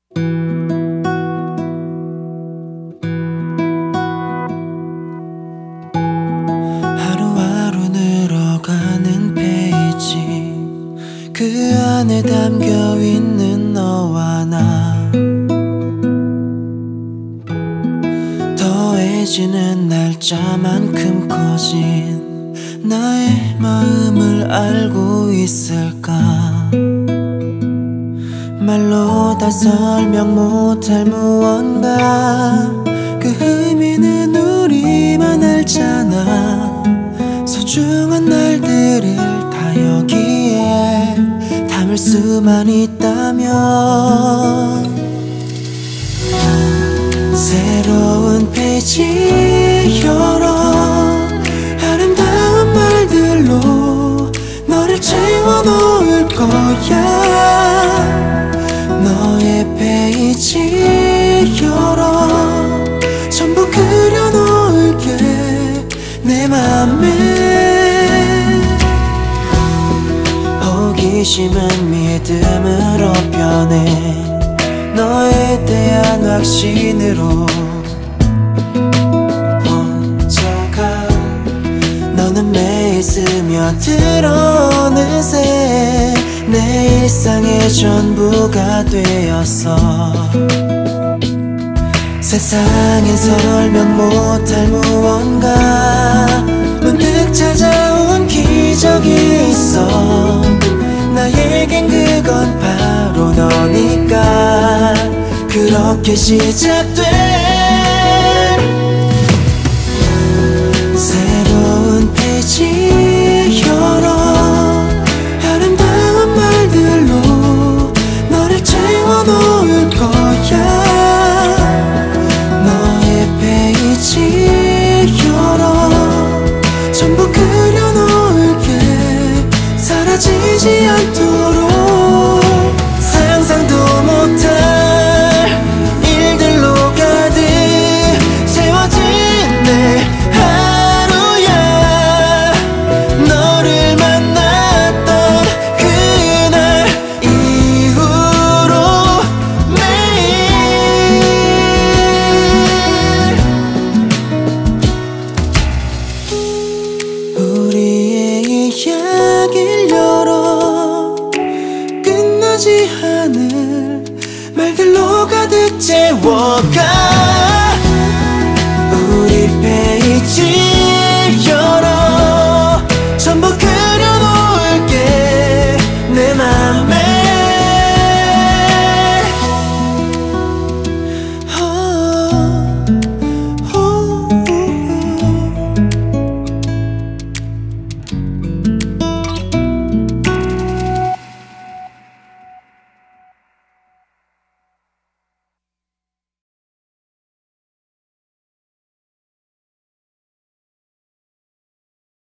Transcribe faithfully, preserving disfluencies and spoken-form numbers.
하루하루 늘어가는 페이지, 그 안에 담겨있는 너와 나, 더해지는 날짜만큼 커진 나의 마음을 알고 있을까. 말로 다 설명 못할 무언가, 그 의미는 우리만 알잖아. 소중한 날들을 다 여기에 담을 수만 있다면, 새로운 페이지 열어 아름다운 말들로 너를 채워놓을 거야. 너의 페이지 열어 전부 그려놓을게 내 맘에. 호기심은 믿음으로 변해 너에 대한 확신으로 번져가. 너는 매일 스며들어 어느새 내 일상의 전부가 되었어. 세상엔 설명 못할 무언가, 문득 찾아온 기적이 있어. 나에겐 그건 바로 너니까. 그렇게 시작된 새로운 페이지 열어 아름다운 말들로 너를 채워놓을 거야. 너의 페이지 열어 전부 그려놓을게 사라지지 않도록. 상상도 못할 일들로 가득 채워진 내 하루야. 너를 만났던 그날 이후로 매일 우리의 이야기를 열어 끝나지 않을 말들로 가득 채워가.